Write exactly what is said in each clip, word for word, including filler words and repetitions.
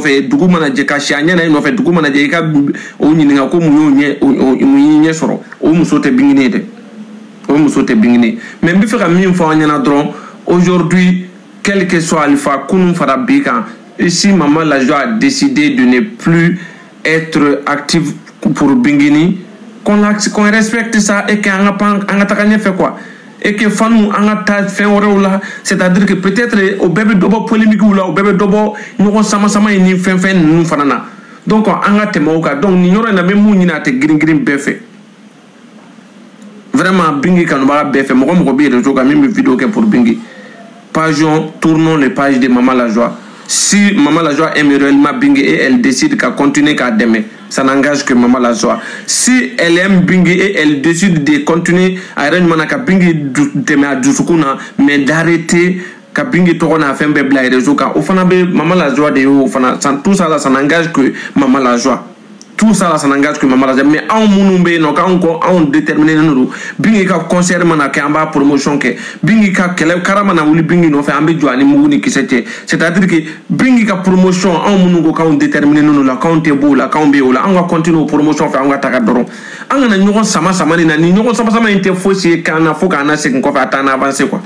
nɔfɛ dugu mana jɛ ka si a ɲɛ na i nɔfɛ dugu mana jɛ i ka o ɲininka ko mun y'o ɲɛ mun y'i ɲɛ sɔrɔ o muso tɛ bingini ye dɛ o muso tɛ bingini mais n bɛ fɛ ka min fɔ an ɲɛna dɔrɔn aujourd'hui quel que soit Alpha kunun fara bi kan ici Maman la Joie a décidé de ne plus être active pour bingini qu'on qu'on respecte ça et qu'on a pas on a ta gagné fait quoi et que fanu on a ta fait là c'est-à-dire que peut-être au bébé dobo polémique ou là au bébé dobo nous sama sama ni fin fin nous fanana donc on a te moka donc ni yoro na même ni na te green green befe vraiment bingi kan ba befe mo ko bi réseau ka même vidéo que pour bingi page tournons les pages de Maman la Joie. Si Maman la Joie aime réellement Bingi et elle décide qu'à continuer qu'à demain, ça n'engage que Maman la Joie. Si elle aime Bingi et elle décide de continuer à réellement qu'à Bingi demain à Dusukuna, mais d'arrêter qu'à Bingi tourna à faire un blague réseau car au fond Maman la Joie de haut, tout ça là ça n'engage que Maman la Joie. Tout ça là ça n'engage que Maman la Joie. Mais en mounumbe non quand on déterminé nous Bingi ka concert mana que en bas promotion que Bingi ka kele karamana wuli Bingi no fait ambe joani muguni qui c'était c'est-à-dire que Bingi ka promotion en mounungo quand on déterminé nous là quand on est beau là quand on est là on va continuer promotion fait on va taka doron on a ñogon sama sama ni na ni ñogon sama sama inte faussé kana faut kana c'est qu'on fait attendre avancer quoi.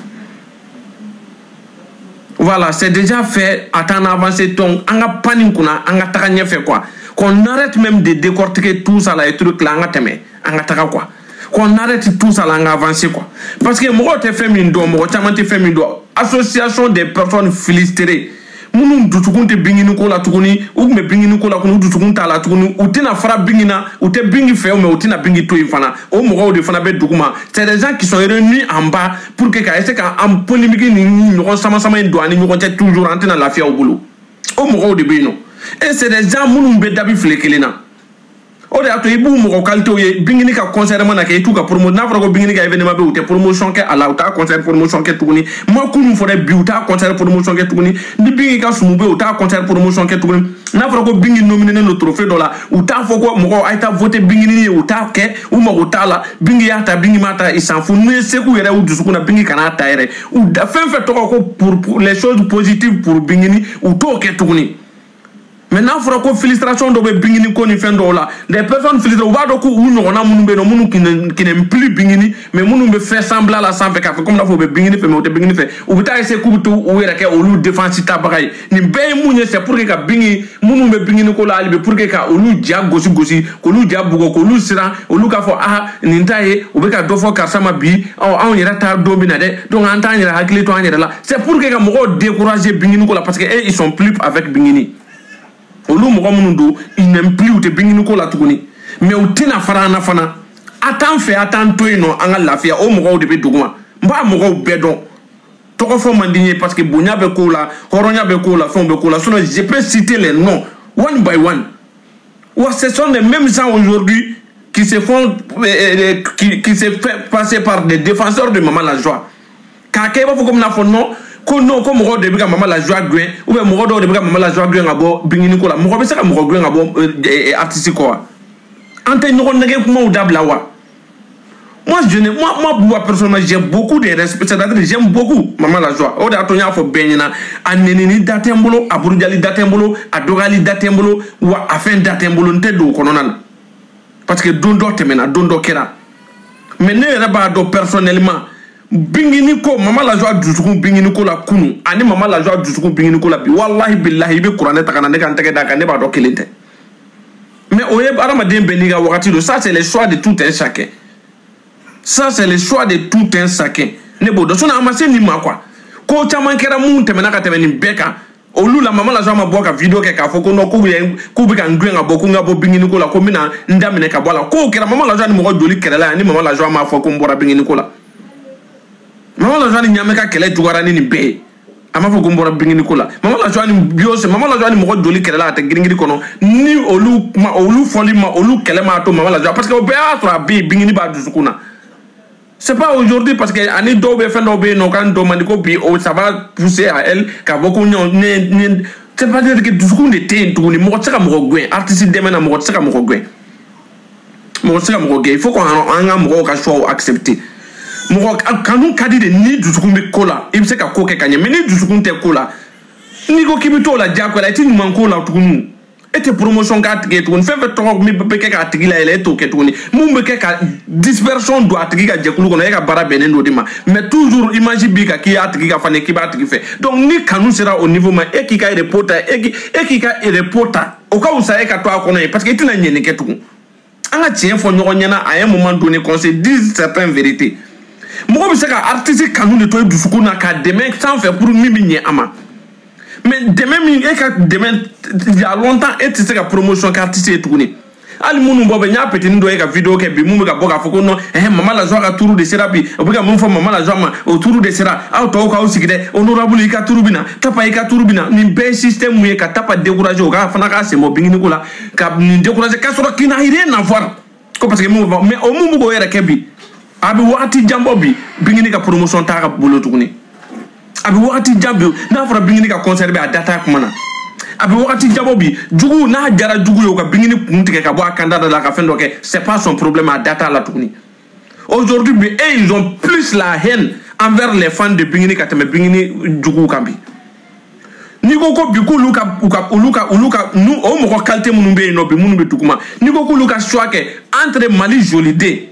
Voilà, c'est déjà fait attendre avancer donc on a panique kuna on a taka ñe fait quoi. Qu'on arrête même de décortiquer tout ça là et trucs là, on a quoi. Qu'on arrête tout ça là, on avance quoi. Parce que moi, je fais une doigt, moi, je fais une doigt. Association des personnes filistrées. Nous, nous, nous, te bingi nous kola tukuni, ou me bingi nous kola kunu, nous, nous, tala tukuni, ou tina fara bingi na, ou te bingi fait, mais ou tina bingi toi fana, ou mo de fana bet doukuma. C'est des gens qui sont réunis en bas pour que quand est-ce qu'en polémique ni nous sama sama une doigt, nous on toujours rentrer dans la fia au boulot. Ou mo de bino. Et c'est des gens qui ont été fléqués. O de ato ibu mo qualité ye bingini ka concert mana ke tout ka promo na fara ko bingini ka événement be ou te promotion ke ala uta concert promotion ke tuguni ma kunu fore bi uta concert promotion ke tuguni ni bingi ka sumu be uta concert promotion ke tuguni na fara ko bingi nominé le trophée dola uta foko mo ko aita voter bingini uta ke ou mo uta la bingi ya ta bingi mata il s'en fout ne se ku yere ou dusuku na bingi kana ta yere ou da fin fait to ko pour, pour les choses positives pour bingini ou to ke tuguni. Maintenant, il faut que frustration de bingini koni fendo là. Des personnes frustrées, on va donc où nous on a mon numéro, mon qui n'aime plus bingini, mais mon numéro fait semblant la sans fait comme la faut bingini fait, mais on te bingini fait. Ou peut être c'est coupe tout ou est que au lieu défense tabac. Ni ben mounier c'est pour que ka bingi, mon numéro bingini kola alibi pour que ka au lieu diab gosi gosi, au lieu diab bugo, au lieu sera, au lieu ka fo ah nintaye, ou be ka deux fois karsama bi, on on ira tar dominade, donc en temps ira hakili to ira là. C'est pour que ka mo décourager bingini kola parce que ils sont plus avec bingini. Il n'aime plus te bingini ko la tuguni mais ou tina fara na fana attends fait attends toi non anga lafia o mo de be duguma mba mo go bedon to ko fo mandigné parce que bonya be ko la horonya be ko la fon be ko la sinon je peux citer les noms one by one ou ce sont les mêmes gens aujourd'hui qui se font euh, qui, qui se fait passer par des défenseurs de Maman la Joie quand keba fo comme na fo non ko non ko mo de bi ka Maman la Joie gwen ou be mo do de bi ka Maman la Joie gwen abo bingini ko la mo be se ka mo gwen abo artiste ko ante no nege ko mo dabla wa moi je ne moi moi moi personnellement j'ai beaucoup de respect c'est-à-dire j'aime beaucoup Maman la Joie o da to nya fo benina anenini datembolo aburjali datembolo adogali datembolo wa afin datembolo nte do ko nonan parce que dondo temena dondo kera mais ne reba do personnellement bingini ko Maman la Joie dusukun bingini ko la kunu ani Maman la Joie dusukun bingini ko la bi wallahi billahi be Qur'an ta kana ne kan tege da kan ne ba do kelente mais oye aramaden beniga wakati do ça c'est le choix de tout un chacun ça c'est le choix de tout un chacun ne bodo sona amase ni ma quoi ko chama kera mun temena ka temeni beka olu la Maman la Joie ma boka video ke ka foko no ko bi ko bi kan gwen abo ko ngabo bingini ko la ko mina ndamine ka bola ko kera Maman la Joie ni mo ko joli kera la ni Maman la Joie ma foko mbora bingini ko la Maman la Joie ni nyameka kele jugara ni be ama fo gombora bingini ko la Maman la Joie ni biose Maman la Joie ni mo ko joli kele la te gringiri kono ni olu ma olu foli ma olu kele ma to Maman la Joie parce que o be atra be bingini ba dusukuna c'est pas aujourd'hui parce que ani do be fendo be no kan do mandiko bi o ça va pousser à elle ka beaucoup ne ne c'est pas dire que dusukun de te tout ni mo tsaka mo gwen artiste de mena mo tsaka mo gwen mo tsaka mo gwen il faut qu'on anga mo ka choix accepter mo kanu kadi de ni dusukun be kola il se ka ko ke kanye mais ni dusukun te kola Ni ko kibito la jako la ti manko la tukunu. Ete promotion ka tigi tukuni fe fe to mi be ke ka tigi la ele to ke tukuni. Mu be ke ka dispersion do atigi ka jekulu kono e ka bara benen do dima. Mais toujours image bi ka ki atigi ka fane ki ba atigi fe. Donc ni kanu sera au niveau ma e ki ka reporter e ki e ki ka reporter o ka usa e ka to akono parce que itina nyene ke tukun. Anga tien fo nyogo nyana à un moment donné qu'on se dise certaines vérités. Moi bi se ka artiste kanu de to du sukuna ka demain sans faire pour mimi nye ama. Mais demain, demain, il y a longtemps, et tu sais que promotion artiste est tournée. Ali munu bobe nya petit ndo e ka vidéo ke bi mumu ka boka foko no eh mama la joie ka touru de sera bi obuka mun fo mama la joie ma o touru de sera a to ka usikide honorable ka touru bina tapa ka touru bina ni be système mu ka tapa décourager o ka fana ka se mo bingini kula ka ni décourager ka soro kina rien à voir ko parce que mu mais o mumu go era ke bi abi wati jambo bi bingini ka promotion ta ka bolo tourner abi wakati jambi na fara bingini ka concert be a data kumana abi wakati jabo bi jugu na jara jugu yo ka bingini kuntike ka bo akanda da ka fendo ke c'est pas son problème à data la tukuni. Aujourd'hui mais ils ont plus la haine envers les fans de bingini ka teme bingini jugu kambi ni ko ko bi ko luka uka luka luka nu o mo ko qualité munu be no bi munu be tukuma ni ko ko luka choike entre Mali Jolide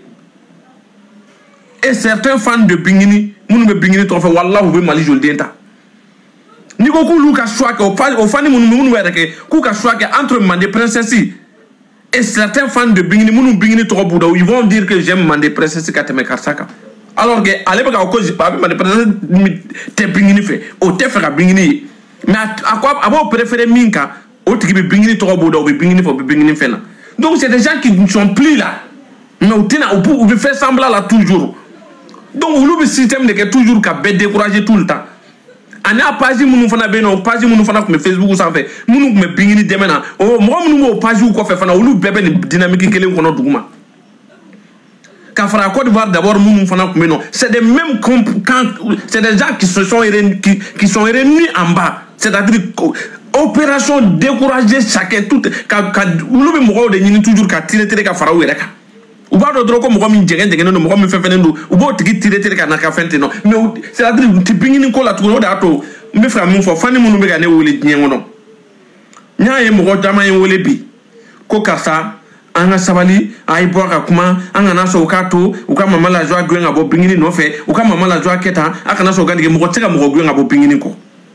et certains fans de bingini munu be bingini to fa wallahu be Mali Jolide ta ni ko ko luka choike au fani munu munu wera ke ku ka choike entre Mandé Princesse et certains fans de bingini munu bingini to buda ils vont dire que j'aime Mandé Princesse ka teme karsaka alors que ale ba ko ji pa Mandé Princesse te bingini fait o te fa bingini mais à quoi abo préféré minka o tiki be bingini to buda o be bingini fo be bingini fena donc c'est des gens qui ne sont plus là mais au tina ou pour faire semblant là toujours donc le système de que toujours ka be décourager tout le temps ana page munu fana be no page munu fana ko Facebook ça fait munu ko me bingini demena o mo munu mo page ko fe fana olu bebe ni dynamique kelen kono duguma ka fara Côte d'Ivoire d'abord munu fana ko no c'est des mêmes quand c'est des gens qui se sont qui, qui sont réunis en bas c'est-à-dire opération décourager chacun tout ka ka olu be mo de ni toujours ka tirer tirer ka fara wera ka ou ba do dro ko mo mi jegen jegen no mo mi fe fe ndo ou bo tigi tirer tirer ka na ka fente no mais c'est-à-dire ti bingini ko la to o da to me fra mun fo fani munu be ga ne wole nyen wono nyaaye mo jama yen wole bi ko karsa anga sabali ay boka kuma anga na so kato uka mama la joie gwenga bo bingini no fe uka mama la joie keta aka na so gandige mo tega mo gwenga bo bingini ko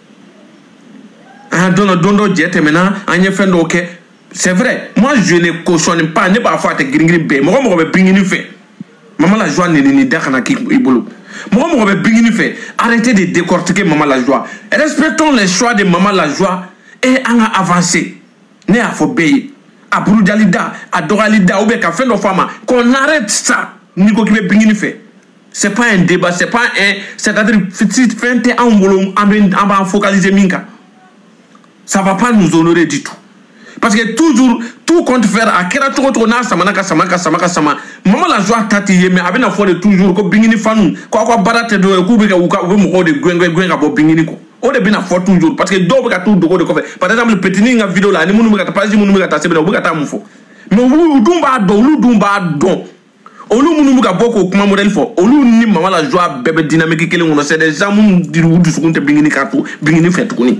ah dono dondo jete mena anye fendo ok c'est vrai moi je ne cautionne pas ne pas faire te gringri be mo mo be bingini fe mama la joie ni ni dakana ki ibolo mo mo be bingini fe arrêtez de décortiquer mama la joie respectons les choix de mama la joie et anga avancer ne a faut payer à Broudalida, à Doralida, ou bien qu'à faire nos femmes, qu'on arrête ça, Nico qui veut bingini fait. C'est pas un débat, c'est pas un. C'est-à-dire, faire un boulot, on va focaliser Minka. Ça va pas nous honorer du tout. Parce que toujours, tout compte faire à Kera Tokotona, Samanaka, Samaka, Samaka, Sama. Maman la joie tati, mais avec la foi de toujours, comme bingini fanou, quoi, quoi, barate de Kubika, ou quoi, ou de Gwenga, Gwenga, bingini. On est bien à fort toujours parce que d'autres gars tout de quoi par exemple le petit ninga vidéo là ni munu mugata pas ni munu mugata c'est bien mugata mufo mais ou dumba do ou dumba don olu munu muga boko kuma modèle fo olu ni mama la joie bébé dynamique kele ngono c'est des gens mun diru du sukunte bingini kartu bingini fait kuni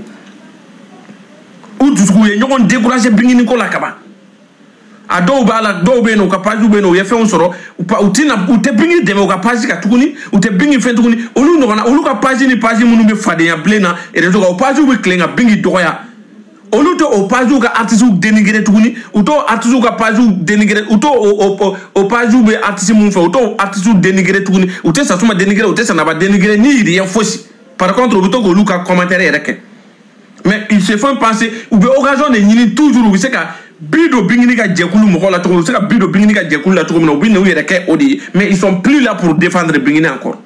ou du suku ye ñokon décourager bingini ko la kaba a do bala do be no kapaju be no ye fe on soro ou tina ou te bingini deme o kapaji ka tukuni ou te bingini fe tukuni olu no na olu kapaji ni paji munu be fade ya blena e de ko paji be klenga bingi doya olu to o paji ka artisu dénigrer tukuni ou to artisu ka paji dénigrer ou to o o paji be artisu mun fe ou to artisu dénigrer tukuni ou te sa suma dénigrer ou te sa na ba dénigrer ni rien fausse par contre ou to ko luka commentaire rek mais il se font penser ou be occasion de ni toujours ou c'est ka bido bingini ka jekulu mo la to c'est ka bido bingini ka jekulu la to mo bi ne wi rek odi mais ils sont plus là pour défendre bingini encore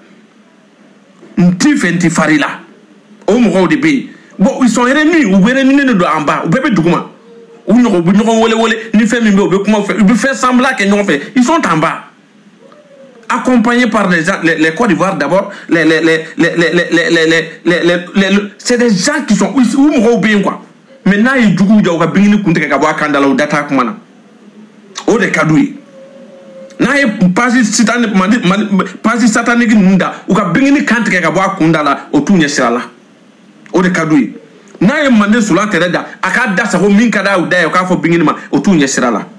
nti fenti farila o mo de bi bon ils sont réunis ou be réunis de en bas ou bébé duguma ou no bu no wole wole ni fait mi be comment faire il faire semblant que non fait ils sont en bas accompagnés par les gens les, les Côte d'Ivoire d'abord les les les les les les les les les les c'est des gens qui sont ou mo bien quoi maintenant il dugu jaw ka bingini kunte ka bo akanda law data kumana o de kadui na e pasi sitane mandi pasi satanique nunda u ka bingini kante ka bo akunda la o tunya sirala o de kadui n'a ye mande sur l'intérêt da a ka da sa ko min ka da u da ye k'a fɔ bingini ma o t'u ɲɛ sira la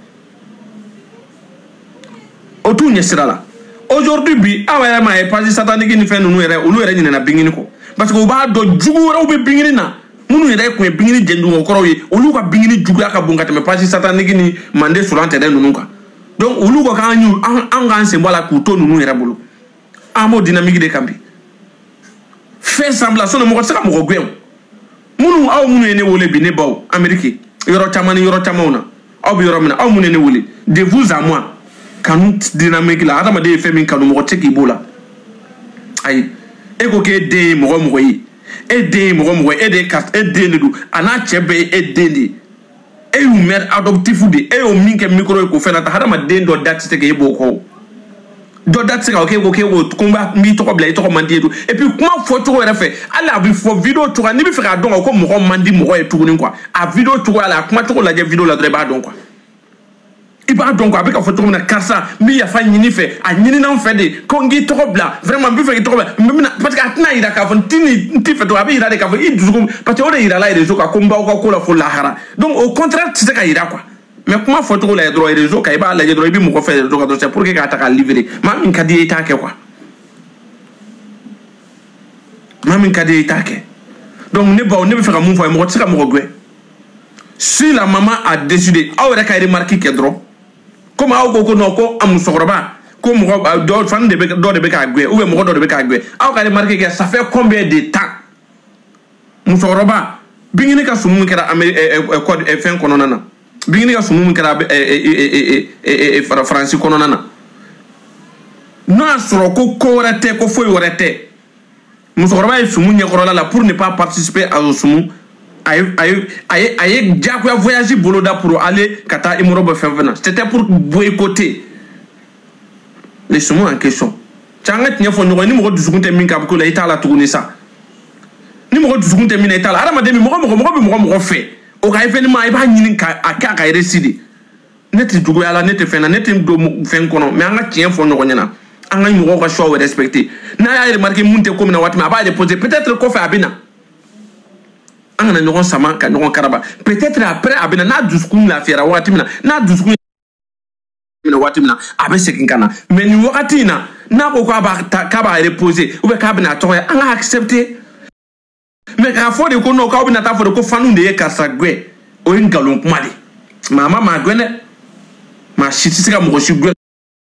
o t'u ɲɛ sira la aujourd'hui bi aw yɛrɛ ma ye page satanique ni fɛn ninnu yɛrɛ olu yɛrɛ ɲinɛna bingini kɔ parce que u b'a dɔn jugu wɛrɛw bɛ bingini na minnu yɛrɛ kun ye bingini jɛndugu kɔrɔw ye olu ka bingini juguya ka bon ka tɛmɛ page satanique ni mande sur l'intérêt ninnu kan donc olu ko k'an y'u an k'an sen bɔ a la k'u to ninnu yɛrɛ bolo an b'o dynamique de kan bi fɛn semblant sinon mɔgɔ tɛ se ka mɔgɔ gɛn minnu aw minnu ye ne wele bi ne baw Amérique yɔrɔ caman ni yɔrɔ camanw na aw bɛ yɔrɔ min na aw minnu ye ne wele de vous à moi kanu dynamique la adamaden ye fɛn min kanu mɔgɔ tɛ se k'i b'o la ayi e ko k'e den ye mɔgɔ mɔgɔ ye e den ye mɔgɔ mɔgɔ ye e de ye e den de don a n'a cɛ bɛɛ ye e den de ye e y'u mère adoptif de e y'o min kɛ micro ye k'o fɛn na ta hadamaden dɔ da tɛ se k'e b'o kɔ dɔ da tɛ se ka k'e ko k'e ko n b'i tɔgɔ bila i tɔgɔ man di ye et puis kuma fɔcogo yɛrɛ fɛ hali a bɛ fɔ video cogoya n'i bɛ fɛ k'a dɔn ko mɔgɔ man di mɔgɔ ye tuguni quoi a video cogoya la a kuma cogo lajɛ video la dɔrɔn i b'a dɔn quoi i b'a dɔn quoi a bɛ ka fɔ cogo min na karisa n bɛ yafa ɲini fɛ a ɲininan fɛ de ko n k'i tɔgɔ bila vraiment n bɛ fɛ k'i tɔgɔ bila n bɛ parce que a tɛna yira k'a fɔ n ti nin n ti fɛ tɔgɔ a bɛ yira de k'a fɔ i dusukun parce que o de yirala réseau kan ko n b'aw ka ko la fo lahara donc au contraire tɛ se ka yira quoi mais kuma fɔcogo la dɔrɔn réseau kan i b'a lajɛ dɔrɔn i bɛ mɔgɔ fɛ réseau kan dɔrɔn c'est pour que k'a ta k'a livrer maa min ka di ye i t'a kɛ quoi maa min ka di ye i t'a kɛ donc ne baw ne bɛ fɛ ka mun fɔ a ye mɔgɔ tɛ se ka mɔgɔ gɛn si la maman a décidé aw yɛrɛ ka remarque kɛ dɔrɔn comme aw ko ko non ko a musokɔrɔba ko mɔgɔ dɔ fan de bɛ dɔ de bɛ k'a gɛn ou bien mɔgɔ dɔ de bɛ k'a gɛn aw ka remarque kɛ ça fait combien de temps musokɔrɔba bingini ka sumu kɛra fɛn kɔnɔna na bingini ka sumu kɛra faransi kɔnɔna na n'o y'a sɔrɔ ko ko wɛrɛ tɛ ko foyi wɛrɛ tɛ musokɔrɔba ye sumu ɲɛkɔrɔla la pour ne pas participer à o sumu a ye diyagoya voyage boloda pour aller ka taa imoro bɛ fɛn fɛn na c'était pour boycotter les sumu en question cɛ an ka tiɲɛ fɔ ɲɔgɔn ye ni mɔgɔ dusukun tɛ min ka ko la i t'a la tuguni sa ni mɔgɔ dusukun tɛ min na i t'a la adamaden min mɔgɔ mɔgɔ mɔgɔ bɛ mɔgɔ mɔgɔ fɛ o ka événement i b'a ɲini ka a kɛ a ka réussite de ne tɛ juguya la ne tɛ fɛn na ne tɛ don fɛn kɔnɔ mais an ka tiɲɛ fɔ ɲɔgɔn ɲɛna an ka mɔgɔw ka choix respecter n'a y'a remarqué mun tɛ ko min na waati min a b'a reposer peut-être kɔfɛ a bɛ na an kana ɲɔgɔn sama ka ɲɔgɔn karaba peut-être après a bɛ na n'a dusukun lafiyara waati min na n'a dusukun minɛ waati min na a bɛ segin ka na mais nin wagati in na n'a ko k'a b'a ta k'a b'a reposer ou bien k'a bɛna a tɔgɔ ye an ka accepter mais k'a fɔ de ko non k'aw bɛna taa fɔ de ko faniw de ye karisa gɛn o ye nkalon kuma de maa ma maa gɛn dɛ maa si tɛ se ka mɔgɔ si gɛn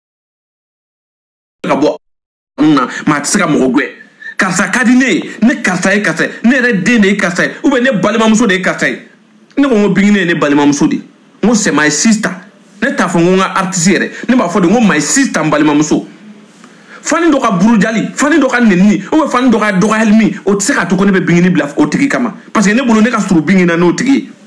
ka bɔ na maa tɛ se ka mɔgɔ gɛn karisa ka di ne ye ne karisa ye karisa ye ne yɛrɛ den de ye karisa ye ou bien ne balimamuso de ye karisa ye ne ko n ko bingini ye ne balimamuso de ye n ko c'est my sister ne t'a fɔ n ko n ka artiste yɛrɛ ne b'a fɔ de n ko my sister n balimamuso fani dɔ ka burujali fani dɔ ka nenini ou bien fani dɔ ka dɔgɔyali min o tɛ se k'a to ko ne bɛ bingini bila o tigi kama parce que ne bolo ne ka surun bingini na n'o tigi ye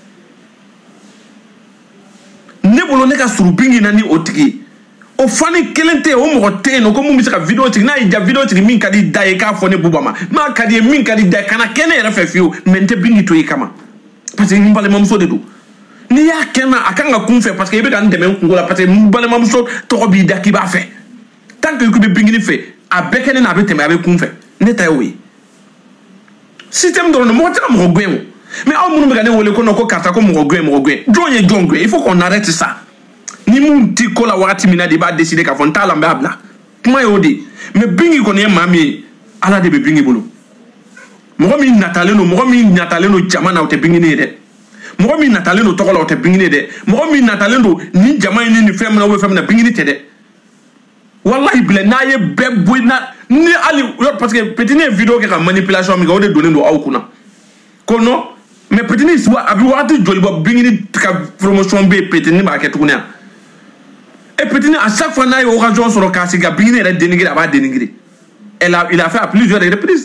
ne bolo ne ka surun bingini na ni o tigi ye o fani kelen tɛ yen o mɔgɔ tɛ yen nɔ ko mun bɛ se ka video tigi n'a y'i ja video tigi min ka di da ye k'a fɔ ne buba ma n'a ka di ye min ka di da ye kana kɛ ne yɛrɛ fɛ fiyewu mais n tɛ bingi to i kama parce que n balimamuso de don n'i y'a kɛ n na a kan ka kun fɛ parce que i bɛ ka n dɛmɛ n kungo la parce que n balimamuso tɔgɔ b'i da k'i b'a fɛ tant que i bɛ bingini fɛ a bɛɛ kɛ ne na a bɛ tɛmɛ a bɛ kun fɛ ne ta ye o ye système dɔrɔn de mɔgɔ tɛ ka mɔgɔ gɛn o mais aw minnu bɛ ka ne wele ko non ko karisa ko mɔgɔ gɛn mɔgɔ gɛn jɔn ye jɔn gɛn il faut qu'on arrête ça ni mun ti ko la wagati min na de i b'a décider k'a fɔ n t'a la n b'a bila kuma ye o de mais bingi kɔni ye maa min ye ala de bɛ bingi bolo mɔgɔ min natalen don mɔgɔ min natalen don jama na o tɛ bingini ye dɛ mɔgɔ min natalen don tɔgɔ la o tɛ bingini ye dɛ mɔgɔ min natalen don ni jama in ni nin fɛn min na ou bien fɛn min na bingini tɛ dɛ wallahi bila n'a ye bɛɛ bɔ na ni hali parce que petit ne ye video kɛ ka manipulation min kɛ o de donnen don aw kunna ko non mais petit ne a bɛ wagati joli bɔ bingini ka promotion bɛ yen petit ne b'a kɛ tuguni yan et petit ne à chaque fois n'a ye occasion sɔrɔ k'a sigi ka bingini yɛrɛ dénigrer a b'a dénigrer elle a il a fait à plusieurs reprises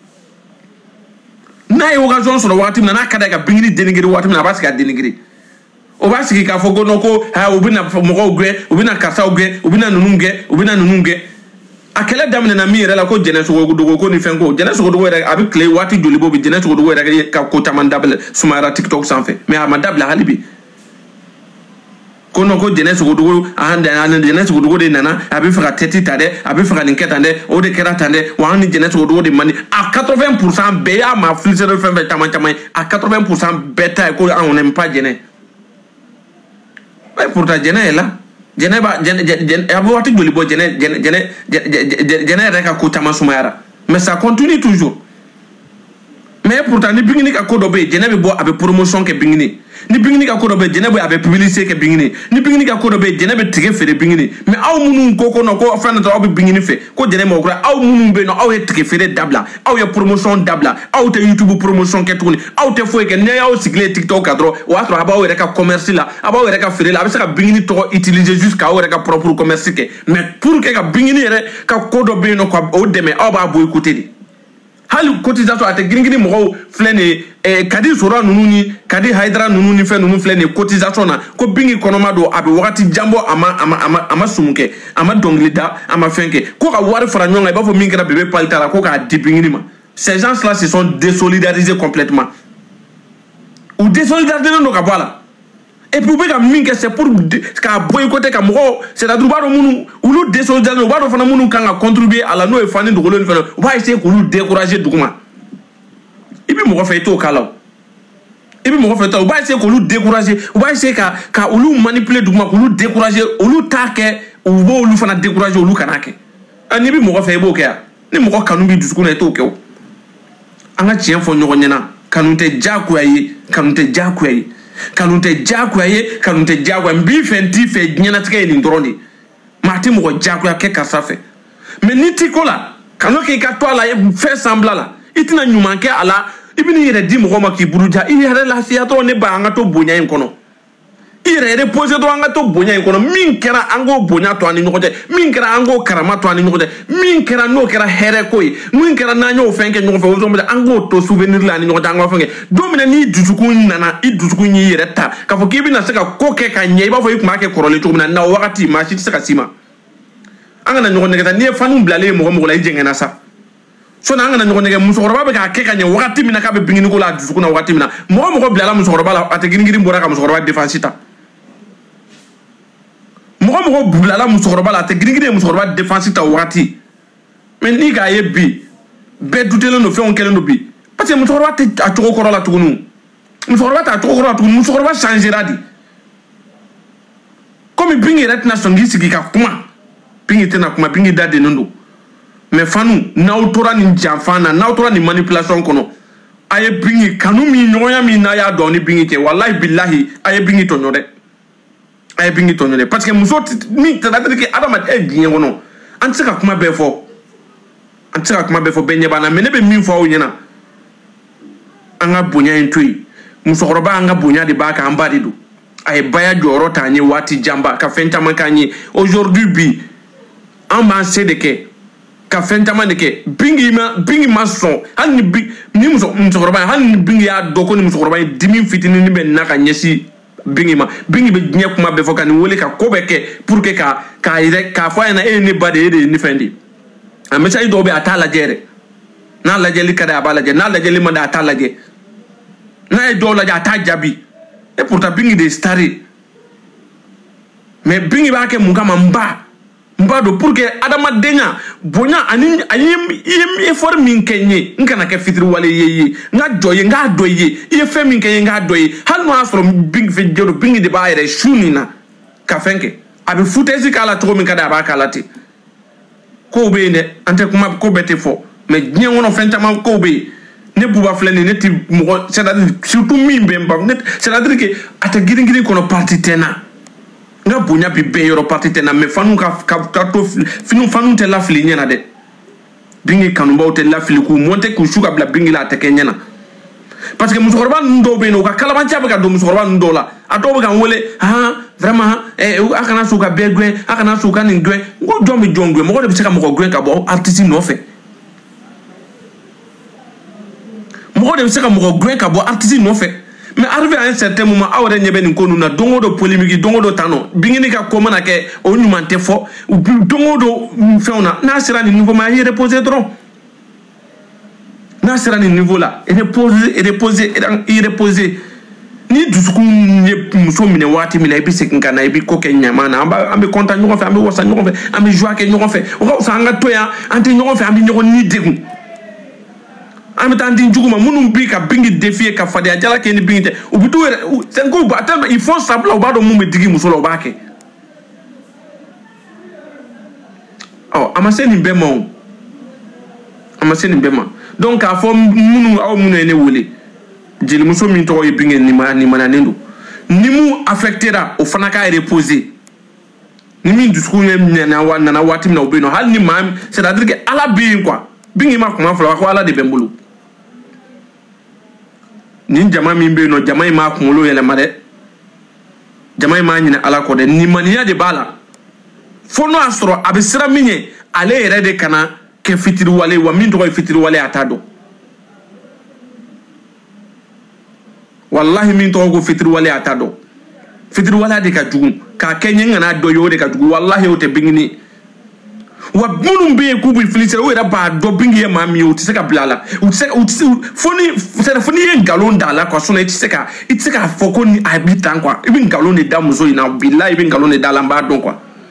n'a ye occasion sɔrɔ wagati min na n'a ka d'a ye ka bingini dénigrer wagati min na a b'a sigi ka dénigrer o b'a sigi k'a fɔ ko non ko aa u bɛna mɔgɔw gɛn u bɛna karisaw gɛn u bɛna ninnu gɛn u bɛna ninnu gɛn a kɛlɛ daminɛna min yɛrɛ la ko jɛnɛ sogodogo ko ni fɛn ko jɛnɛ sogodogo yɛrɛ a bɛ tile waati joli bɔ bi jɛnɛ sogodogo yɛrɛ ka ko caman dabila sumayara tiktok sanfɛ mais a ma dabila hali bi ko no ko jene sugudugu ande ande jene sugudugu de nana abi fera teti tade abi fera ninketande o de kera tande wa ni jene sugudugu de mani à quatre-vingts pour cent be ya ma flisere de femme tama tama à quatre-vingts pour cent beta ko on n'aime pas jene mais pourtant jene est là jene ba jene jene abo wati goli bo jene jene jene jene reka ko tama sumayara mais ça continue toujours mais pourtant ni bingini ka ko do be jene be bo abe promotion ke bingini ni bingini ka ko do be jene be abe publicité ke bingini ni bingini ka ko do be jene be tige fere bingini mais aw munun ko ko no ko fa na to be bingini fe ko jene mo kura aw munun be no aw ye tige fere dabla aw ye promotion dabla aw te YouTube promotion ke tuni aw te fo ke ne aw sigle TikTok kadro wa tro aba we ka commerce la aba we ka fere la abe ka bingini to utiliser jusqu'à we ka propre commerce ke mais pour que ka bingini re ka ko do be no ko o deme aw ba boy côté hali cotisation ate gringini mo flene e kadi sura nununi kadi haidra nununi fe nunu flene cotisation na ko bingi konoma do abi wakati jambo ama ama ama, ama sumuke ama donglida ama fenke ko ka wari fara nyonga ba fo mingira bebe paltara ko ka dipingini ma ces gens là se sont désolidarisés complètement ou désolidarisés no ka voilà et puis be ka minke c'est pour ka boycotter ka mo c'est la droit do munu ulu désolidarisé ba do fana munu kanga contribuer à la no e fani do goloni fana ba essayer ko lu décourager duguma ibi mo fa to kala ibi mo fa to ba essayer ko lu décourager ba essayer ka ka ulu manipuler duguma ko lu décourager ulu take ou bo ulu fana décourager ulu kanake ani bi mo fa bo ke ni mo kanu bi dusukuna to ke anga chien fo nyogo nyena kanunte jakuayi kanunte jakuayi kanunte jakuayi kanunte jakua mbi fenti fe nyena tike ni ndrondi mati mo jakua ke kasafe mais ni tikola kanoke ka to ala fait semblant la itina nyumanke ala ibini yere di mo ma ki buruja ire la fiya to ne ba anga to bonya en kono ire reposer to anga to bonya en kono min kera ango bonya to ani ngote min kera ango karama to ani ngote min kera no kera here koy min kera na nyo fenke nyo fe ozo mbe ango to souvenir la ni ngote ango fenke domina ni dusuku nana i dusuku nyi yere ta ka fo kibi na seka koke ka nyei ba fo ikuma ke korole to na wakati ma shi seka sima anga na nyo ngeta ni fanu blale mo mo la jengena sa so na anga na nyo ngega musokoroba be ka ke ka nye wakati mina ka be bingini ko la dusuku na wakati mina mo mo ko blala musokoroba la ategini ngiri mbora ka musokoroba defensita mo mo bulala musokoroba la te grigide musokoroba défense ta wati mais ni ga yebi be dutelo no fe on kele no bi parce que musokoroba te a toko korola tugunu musokoroba ta toko korola tugunu musokoroba changera di comme bingi ret na songi sigi ka kuma bingi te na kuma bingi dade nondo mais fanu na autora ni jamfana na autora ni manipulation kono aye bingi kanu mi nyoya mi na ya doni bingi ke wallahi billahi aye bingi to nyore ay bingi tonne parce que muso mi c'est-à-dire que adama e bien wono antika kuma be fo antika kuma be fo benye bana mene be min fo nyina anga bonya entui muso roba anga bonya de baka ambadi do ay baya joro tanye wati jamba ka fenta mankanye aujourd'hui bi en mancé de ke ka fenta manike bingi ma bingi mason han ni ni muso muso roba han bingi ya doko ni muso roba dimi fitini ni be naka nyesi bingi ma bingi be nya kuma be foka ni wole ka ko be ke pour que ka ka ire ka fo na e ni bade e ni fendi a me say do be atala jere na la jeli kada abala je na la jeli manda atala je na e do la ja ta jabi et pourtant bingi de stari mais bingi ba ke munga mamba mba do pour que adama denya bonya ani ayem yem effort min kenye nkana ke fitri wale yeye nga doye nga doye ye fe min kenye nga doye hal no asro bing fe jero bingi de baire shunina ka fenke abi futesi kala to min kada ba kala ti ko be ne ante kuma ko bete fo mais nyen wono fentama ko be ne buba flene ne ti mo c'est-à-dire surtout min be mbam net c'est-à-dire que ata giringiri kono parti tena nga bonya bi be yoro parti tena me fanu ka ka to finu fanu te la fili nyana de bingi kanu ba te la fili ku monte ku shuka bla bingi la te kenyana parce que musorba ndo be no ka kala ban tiaba ka do musorba ndo la ato be kan wole ha vraiment eh akana suka begwe akana suka ni gwe ngo jombi jongwe mo de bisaka mo ko gwe ka bo artiste no fe mo de bisaka mo ko gwe ka bo artiste no fe mais arrivé à un certain moment awre nyebe ni konu na dongo do polémique dongo do tano bingini ka ko mana ke o nyumante fo dongo do feuna na sera ni niveau ma y reposer trop na sera ni niveau là et reposer et reposer et reposer ni dusukun ye muso minɛ waati min na i bɛ segin ka na i bɛ ko kɛ ɲaman na an bɛ content ɲɔgɔn fɛ an bɛ wasa ɲɔgɔn fɛ an bɛ joie kɛ ɲɔgɔn fɛ o ka fisa an ka to yan an tɛ ɲɔgɔn fɛ an bɛ ɲɔgɔn ni degun an bɛ taa an di jugu ma minnu bɛ ka bingi défier ka fadenya jala kɛ ni bingi tɛ u bɛ t'u yɛrɛ c'est que ba tellement ils font semblant u b'a dɔn mun bɛ digi muso la u b'a kɛ ɔ a ma se nin bɛɛ ma o a ma se nin bɛɛ ma donc k'a fɔ minnu aw minnu ye ne wele jelimuso min tɔgɔ ye binge nimananen don ni mun affectera o fana k'a reposer ni min dusukun ye nana waati min na o bɛ yen nɔ hali ni maa c'est à dire que ala bɛ yen quoi binge ma kuma fɔlɔ ko ala de bɛ n bolo nin jama min bɛ yen nɔ jama in m'a kunkolo yɛlɛma dɛ jama in m'a ɲinɛ ala kɔ dɛ nimaniya de b'a la fo n'o y'a sɔrɔ a bɛ siran min ye ale yɛrɛ de kana kɛ fitiriwale wa min tɔgɔ ye fitiriwale a t'a dɔn wallahi min tɔgɔ ko fitiriwale a t'a dɔn fitiriwale de ka jugu k'a kɛ ɲɛ kana dɔ ye o de ka jugu wallahi o tɛ bingini wa minnu bɛ yen k'u bɛ filisɛ o yɛrɛ b'a dɔn bingi ye maa min ye u tɛ se ka bila a la u tɛ se u tɛ se fo ni fo n'i ye nkalon da a la quoi sinon i tɛ se ka i tɛ se k'a fɔ ko ni a b'i tan quoi i bɛ nkalon de da muso in na bilahi i bɛ nkalon de da a la n b'a dɔn quoi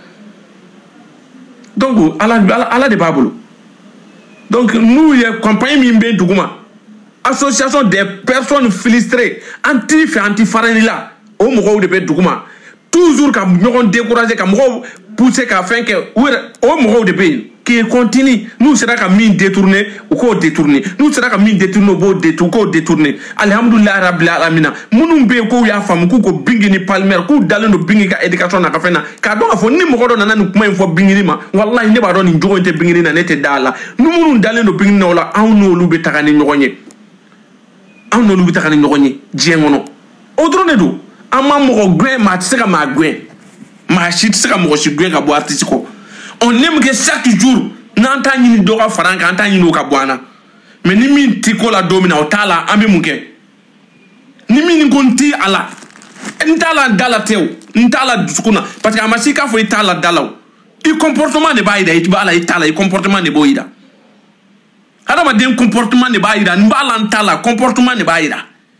donc ala ala de b'a bolo donc n'u ye compagnie min bɛ dugu ma association des personnes frustrées anti fɛ anti farani la o mɔgɔw de bɛ dugu ma toujours ka ɲɔgɔn décourager ka mɔgɔw pousser ka fɛn kɛ u yɛrɛ o mɔgɔw de bɛ yen qui continue n'u sera ka min détourner u k'o détourner n'u sera ka min détourner u b'o détourner k'o détourner alihamudulilayi rabbil alamina minnu bɛ yen k'u y'a faamu k'u ko bingi ni palmaire k'u dalen don bingi ka éducation na ka fɛn na k'a dɔn k'a fɔ ni mɔgɔ dɔ nana nin kuma in fɔ bingini ma walahi ne b'a dɔn nin jogo in tɛ bingini na ne tɛ da a la ni minnu dalen don bingini na o la anw n'olu bɛ taga ni ɲɔgɔn ye anw n'olu bɛ taga ni ɲɔgɔn ye diɲɛ kɔnɔ o dɔrɔn de don an ma mɔgɔ gɛn maa tɛ se ka maa gɛn maa si tɛ se ka mɔgɔ si gɛn ka bɔ artiste kɔ on aime que chaque jour n'an t'a ɲini dɔ ka fara an kan an t'a ɲini o ka bɔ an na mais ni min t'i ko la don min na o t'a la an bɛ mun kɛ ni min ko n t'i a la n t'a la da la tɛ o n t'a la dusukun na parce que a ma se k'a fɔ i t'a la da la o i comportement de b'a yira i b'a la i t'a la i comportement de b'o yira hadamaden comportement de b'a yira n b'a la n t'a la comportement de b'a yira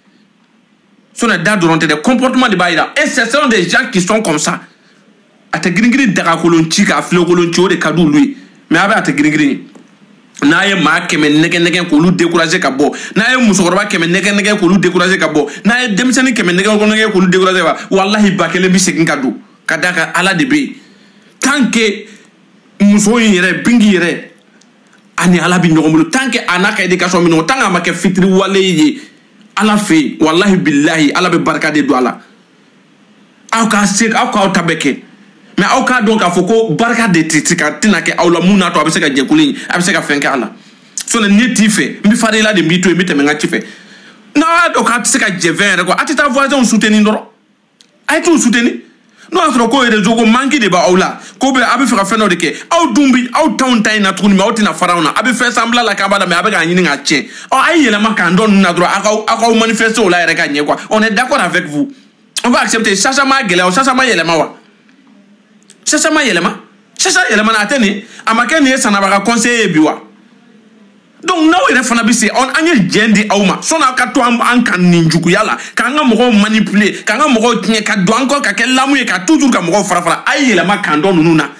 sinon da dɔrɔn tɛ dɛ comportement de b'a yira et ce sont des gens qui sont comme ça a tɛ girin-girin dagakolon ci k'a filekolon ci o de ka di olu ye mais a bɛ a tɛ girin-girin n'a ye maa kɛmɛ nɛgɛ-nɛgɛ k'olu décourager ka bɔ n'a ye musokɔrɔba kɛmɛ nɛgɛ-nɛgɛ k'olu décourager ka bɔ n'a ye denmisɛnnin kɛmɛ nɛgɛ-nɛgɛ k'olu décourager ka bɔ walahi ba kelen bɛ segin ka don ka d'a kan ala de bɛ yen tant que muso in yɛrɛ bingi yɛrɛ ani ala bɛ ɲɔgɔn bolo tant que a n'a ka éducation minɛ o tant que a ma kɛ fitiriwale ye ala fɛ yen walahi bilahi ala bɛ barika de don a la aw ka se aw k'aw ta bɛɛ kɛ mais aw k'a dɔn k'a fɔ ko barika de tɛ ka tɛna kɛ aw la mun n'a to a bɛ se ka jɛkulu in a bɛ se ka fɛn kɛ a la sinon ne t'i fɛ n bɛ fara i la de n b'i to yen n bɛ tɛmɛ n ka ci fɛ n'a y'a dɔn k'a tɛ se ka jɛ fɛn yɛrɛ kɔ a tɛ taa voisins soutenir dɔrɔn a ye t'u soutenir n'o y'a sɔrɔ ko réseau ko manque de b'aw la ko bɛ a bɛ fɛ ka fɛn dɔ de kɛ aw dun bi aw t'anw ta in na tuguni mais aw tɛna fara anw na a bɛ fɛn semblant la k'a b'a la mais a bɛ k'a ɲini k'a tiɲɛ ɔ a ye yɛlɛma k'an dɔn ninnu na dɔrɔn a k'aw a k'aw manifester o la yɛrɛ ka ɲɛ quoi on est d'accord avec vous on va accepter Chacha ma gɛlɛya o Chacha ma yɛlɛma wa Chacha ma yɛlɛma Chacha yɛlɛma na a tɛ nin a ma kɛ nin ye Sanabaga conseiller ye bi wa donc n'aw yɛrɛ fana bɛ se an ye jɛn di aw ma sɔnni aw ka to an kan nin juguya la k'an ka mɔgɔw manipuler k'an ka mɔgɔw tiɲɛ ka don an kɔ ka kɛ lamu ye ka toujours ka mɔgɔw fara fara a ye yɛlɛma k'an dɔn ninnu na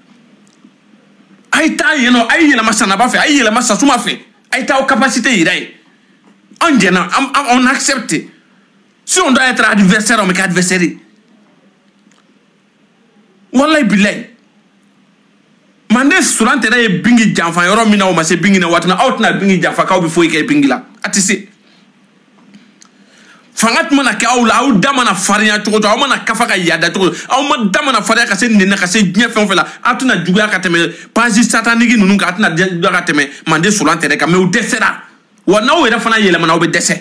a ye taa yen nɔ a ye yɛlɛma Sanaba fɛ a ye yɛlɛma Sasuma fɛ a ye taa aw capacité yira ye an jɛnna on accepte si on doit être adversaire on bɛ kɛ adversaire ye wallahi bilahi mande suran tɛrɛ ye bingi janfa yɔrɔ min na o ma se bingi na waati na aw tɛna bingi janfa k'aw bɛ foyi kɛ bingi la a tɛ se fanga tɛ mana kɛ aw la aw da mana farinya cogo cogo aw mana kafa ka yaada cogo aw ma da mana farinya ka se nɛnɛ ka se diɲɛ fɛn o fɛn la aw tɛna juguya ka tɛmɛ page sataniki ninnu kan a tɛna juguya ka tɛmɛ mande suran tɛrɛ kan mais u dɛsɛra wa n'aw yɛrɛ fana yɛlɛmana aw bɛ dɛsɛ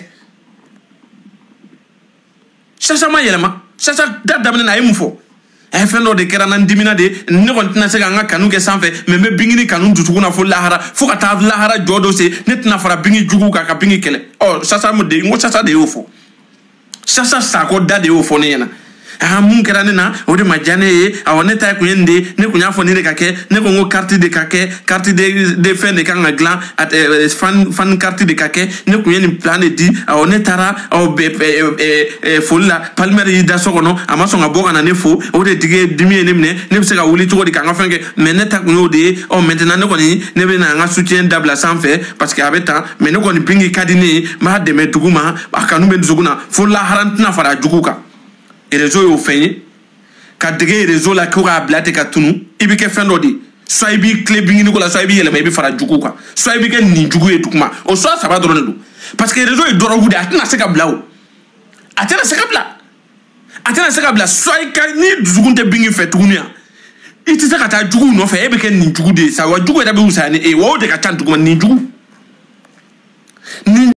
Chacha ma yɛlɛma Chacha da daminɛ na a ye mun fɔ a ye fɛn dɔ de kɛra n na n dimina de ne kɔni tɛna se ka n ka kanu kɛ sanfɛ mais n bɛ bingini kanu dusukun na fo lahara fo ka taa lahara jɔ dɔ se ne tɛna fara bingi jugu kan ka bingi kɛlɛ ɔ Chacha de n ko Chacha de y'o fɔ Chacha Sakɔ da de y'o fɔ ne ɲɛna ah mun kɛra ne na o de ma diya ne ye awɔ ne ta ye kun ye nin de ne kun y'a fɔ nin de ka kɛ ne ko n ko carte de ka kɛ carte de de fɛn de kan ka dilan fan fan carte de ka kɛ ne kun ye nin plan de di awɔ ne taara awɔ foli la Palmer y'i da so kɔnɔ a ma sɔn ka bɔ ka na ne fo o de tigi dimi ye ne minɛ ne bɛ se ka wuli cogo di k'an ka fɛn kɛ mais ne ta kun y'o de ye ɔ maintenant ne kɔni ne bɛ na an ka soutien dabila sanfɛ parce que a bɛ tan mais ne kɔni bingi ka di ne ye n b'a dɛmɛ dugu ma a kanu bɛ dusukun na fo lahara n tɛna fara jugu kan réseau y'o fɛn ye ka dege réseau la ko k'a bila ten ka tunu i bɛ kɛ fɛn dɔ de soit i b'i tile bingini ko la soit i b'i yɛlɛma i bɛ fara jugu kan soit i bɛ kɛ nin jugu ye duguma o soit saba dɔrɔn de don parce que réseau ye dɔrɔgu de a tɛna se ka bila o a tɛna se ka bila a tɛna se ka bila soit i ka ni dusukun tɛ bingi fɛ tuguni yan i tɛ se ka taa jugu nɔfɛ e bɛ kɛ nin jugu de ye sa wa jugu yɛrɛ bɛ wusaya ni e wa o de ka ca duguma nin jugu nin